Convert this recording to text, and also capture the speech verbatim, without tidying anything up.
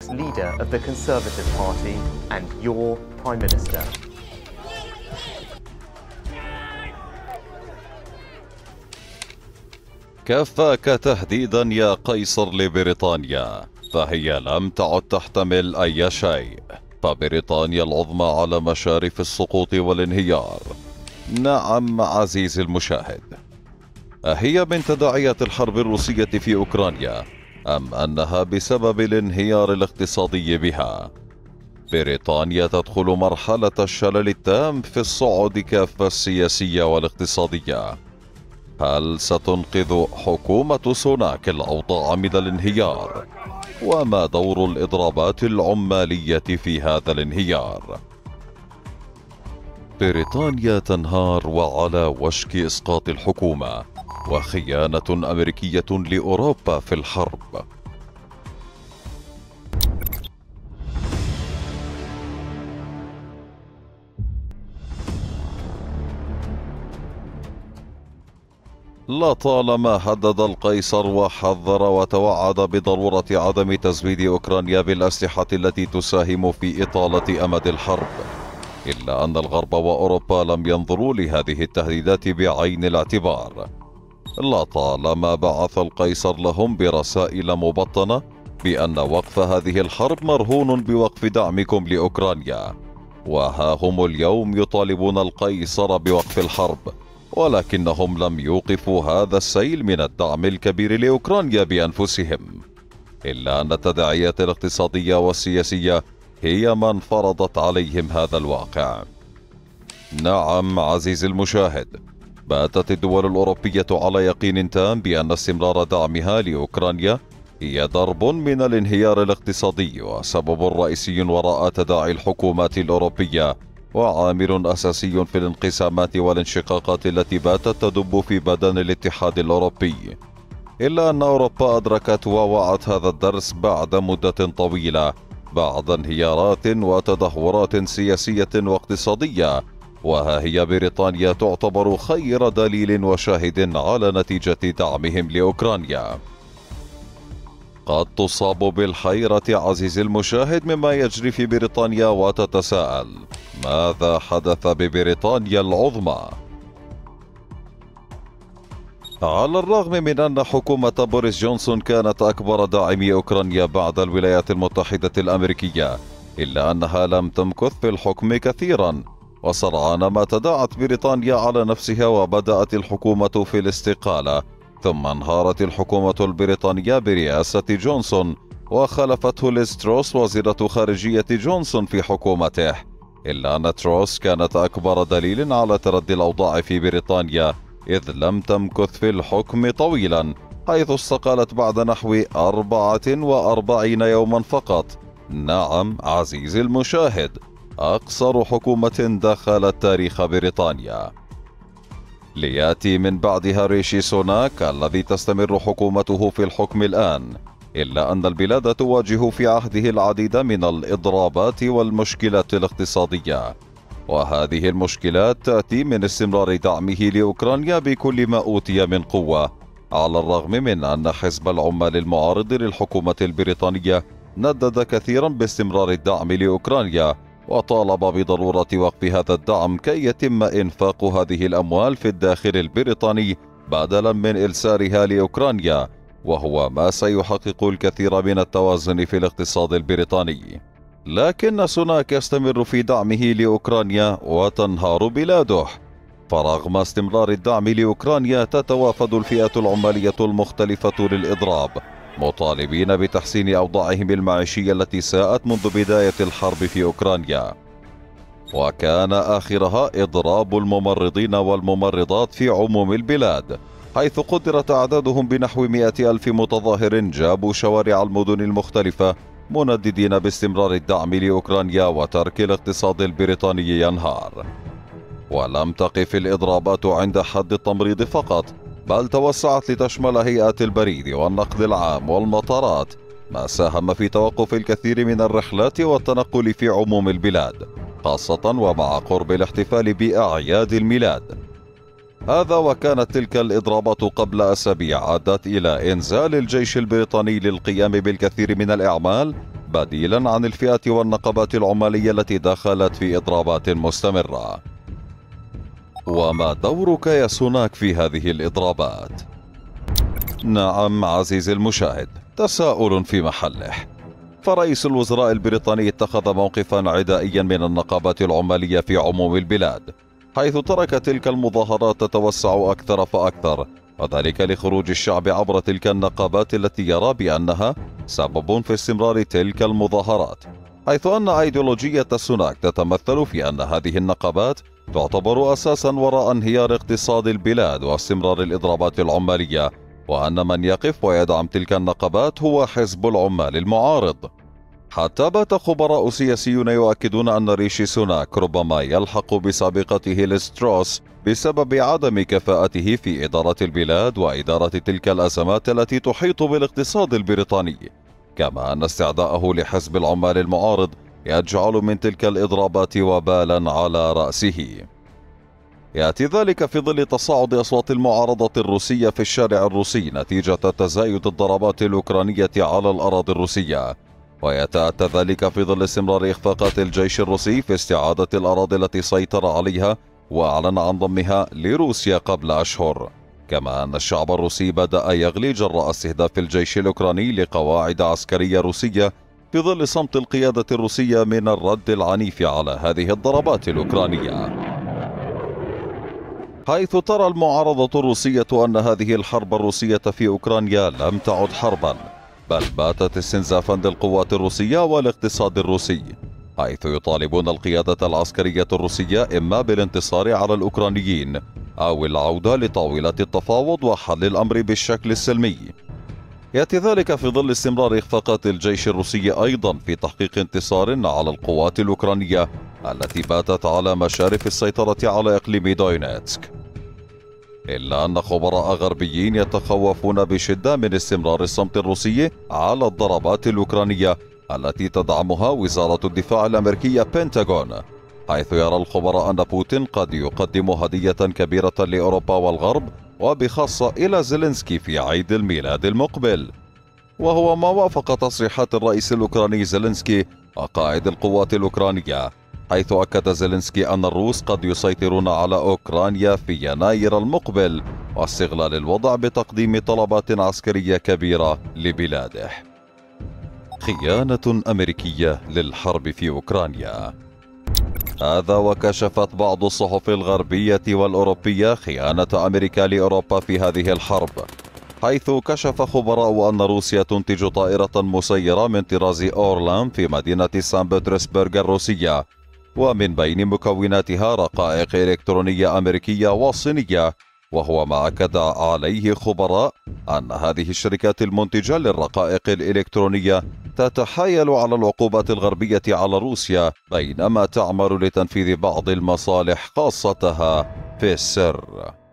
leader of the Conservative Party and your Prime Minister. كفاك تهديدا يا قيصر لبريطانيا، فهي لم تعد تحتمل أي شيء، فبريطانيا العظمى على مشارف السقوط والانهيار. نعم عزيزي المشاهد، أهي من تداعيات الحرب الروسية في أوكرانيا أم أنها بسبب الانهيار الاقتصادي بها؟ بريطانيا تدخل مرحلة الشلل التام في الصعود كافة السياسية والاقتصادية. هل ستنقذ حكومة سوناك الأوضاع من الانهيار؟ وما دور الإضرابات العمالية في هذا الانهيار؟ بريطانيا تنهار وعلى وشك إسقاط الحكومة، وخيانة أمريكية لأوروبا في الحرب. لطالما هدد القيصر وحذر وتوعد بضرورة عدم تزويد أوكرانيا بالأسلحة التي تساهم في إطالة أمد الحرب، إلا أن الغرب وأوروبا لم ينظروا لهذه التهديدات بعين الاعتبار. لطالما بعث القيصر لهم برسائل مبطنة بأن وقف هذه الحرب مرهون بوقف دعمكم لأوكرانيا، وها هم اليوم يطالبون القيصر بوقف الحرب، ولكنهم لم يوقفوا هذا السيل من الدعم الكبير لأوكرانيا بأنفسهم، إلا أن التداعيات الاقتصادية والسياسية هي من فرضت عليهم هذا الواقع. نعم عزيزي المشاهد، باتت الدول الأوروبية على يقين تام بأن استمرار دعمها لأوكرانيا هي ضرب من الانهيار الاقتصادي وسبب رئيسي وراء تداعي الحكومات الأوروبية، وعامل أساسي في الانقسامات والانشقاقات التي باتت تدب في بدن الاتحاد الأوروبي. إلا أن أوروبا أدركت ووعت هذا الدرس بعد مدة طويلة، بعد انهيارات وتدهورات سياسية واقتصادية، وها هي بريطانيا تعتبر خير دليل وشاهد على نتيجة دعمهم لأوكرانيا. قد تصاب بالحيرة عزيزي المشاهد مما يجري في بريطانيا وتتساءل: ماذا حدث ببريطانيا العظمى؟ على الرغم من أن حكومة بوريس جونسون كانت أكبر داعمي أوكرانيا بعد الولايات المتحدة الأمريكية، إلا أنها لم تمكث في الحكم كثيرا، وسرعان ما تداعت بريطانيا على نفسها وبدأت الحكومة في الاستقالة، ثم انهارت الحكومة البريطانية برئاسة جونسون، وخلفته ليز تروس وزيرة خارجية جونسون في حكومته. إلا أن تروس كانت أكبر دليل على تردي الأوضاع في بريطانيا، إذ لم تمكث في الحكم طويلا، حيث استقالت بعد نحو أربعة وأربعين يوما فقط. نعم عزيزي المشاهد، أقصر حكومة دخلت تاريخ بريطانيا. ليأتي من بعدها ريشي سوناك الذي تستمر حكومته في الحكم الآن، إلا أن البلاد تواجه في عهده العديد من الإضرابات والمشكلات الاقتصادية، وهذه المشكلات تأتي من استمرار دعمه لأوكرانيا بكل ما أوتي من قوة، على الرغم من أن حزب العمال المعارض للحكومة البريطانية ندد كثيرا باستمرار الدعم لأوكرانيا، وطالب بضرورة وقف هذا الدعم كي يتم إنفاق هذه الأموال في الداخل البريطاني بدلا من إرسالها لأوكرانيا، وهو ما سيحقق الكثير من التوازن في الاقتصاد البريطاني. لكن سوناك يستمر في دعمه لأوكرانيا وتنهار بلاده، فرغم استمرار الدعم لأوكرانيا تتوافد الفئات العمالية المختلفة للإضراب، مطالبين بتحسين أوضاعهم المعيشية التي ساءت منذ بداية الحرب في أوكرانيا، وكان آخرها إضراب الممرضين والممرضات في عموم البلاد، حيث قدرت أعدادهم بنحو مئة ألف متظاهر جابوا شوارع المدن المختلفة منددين باستمرار الدعم لأوكرانيا وترك الاقتصاد البريطاني ينهار. ولم تقف الإضرابات عند حد التمريض فقط، بل توسعت لتشمل هيئات البريد والنقل العام والمطارات، ما ساهم في توقف الكثير من الرحلات والتنقل في عموم البلاد، خاصة ومع قرب الاحتفال بأعياد الميلاد. هذا وكانت تلك الإضرابات قبل أسابيع أدت إلى إنزال الجيش البريطاني للقيام بالكثير من الأعمال بديلا عن الفئات والنقابات العمالية التي دخلت في إضرابات مستمرة. وما دورك يا سوناك في هذه الإضرابات؟ نعم عزيزي المشاهد، تساؤل في محله. فرئيس الوزراء البريطاني اتخذ موقفا عدائيا من النقابات العمالية في عموم البلاد، حيث ترك تلك المظاهرات تتوسع أكثر فأكثر، وذلك لخروج الشعب عبر تلك النقابات التي يرى بأنها سبب في استمرار تلك المظاهرات، حيث أن أيديولوجية سوناك تتمثل في أن هذه النقابات تعتبر أساسا وراء انهيار اقتصاد البلاد واستمرار الإضرابات العمالية، وأن من يقف ويدعم تلك النقابات هو حزب العمال المعارض. حتى بات خبراء سياسيون يؤكدون أن ريشي سوناك ربما يلحق بسابقته لستروس بسبب عدم كفاءته في إدارة البلاد وإدارة تلك الأزمات التي تحيط بالاقتصاد البريطاني، كما أن استعداءه لحزب العمال المعارض يجعل من تلك الإضرابات وبالا على رأسه. يأتي ذلك في ظل تصاعد أصوات المعارضة الروسية في الشارع الروسي نتيجة تزايد الضربات الأوكرانية على الأراضي الروسية، ويتأتى ذلك في ظل استمرار إخفاقات الجيش الروسي في استعادة الأراضي التي سيطر عليها وأعلن عن ضمها لروسيا قبل أشهر، كما أن الشعب الروسي بدأ يغلي جراء استهداف الجيش الأوكراني لقواعد عسكرية روسية في ظل صمت القيادة الروسية من الرد العنيف على هذه الضربات الأوكرانية. حيث ترى المعارضة الروسية أن هذه الحرب الروسية في أوكرانيا لم تعد حربا، بل باتت استنزافا للقوات الروسية والاقتصاد الروسي، حيث يطالبون القيادة العسكرية الروسية إما بالانتصار على الأوكرانيين أو العودة لطاولة التفاوض وحل الأمر بالشكل السلمي. يأتي ذلك في ظل استمرار إخفاقات الجيش الروسي أيضا في تحقيق انتصار على القوات الأوكرانية التي باتت على مشارف السيطرة على إقليم دوينيتسك. إلا أن خبراء غربيين يتخوفون بشدة من استمرار الصمت الروسي على الضربات الأوكرانية التي تدعمها وزارة الدفاع الأمريكية بنتاغون، حيث يرى الخبراء أن بوتين قد يقدم هدية كبيرة لأوروبا والغرب وبخاصة إلى زيلينسكي في عيد الميلاد المقبل، وهو ما وافق تصريحات الرئيس الأوكراني زيلينسكي وقائد القوات الأوكرانية، حيث أكد زيلينسكي أن الروس قد يسيطرون على أوكرانيا في يناير المقبل واستغلال الوضع بتقديم طلبات عسكرية كبيرة لبلاده. خيانة أمريكية للحرب في أوكرانيا. هذا وكشفت بعض الصحف الغربية والأوروبية خيانة أمريكا لأوروبا في هذه الحرب، حيث كشف خبراء أن روسيا تنتج طائرة مسيرة من طراز أورلان في مدينة سان بطرسبرغ الروسية، ومن بين مكوناتها رقائق إلكترونية أمريكية وصينية، وهو ما أكد عليه خبراء أن هذه الشركات المنتجة للرقائق الإلكترونية تتحايل على العقوبات الغربية على روسيا بينما تعمل لتنفيذ بعض المصالح خاصتها في السر.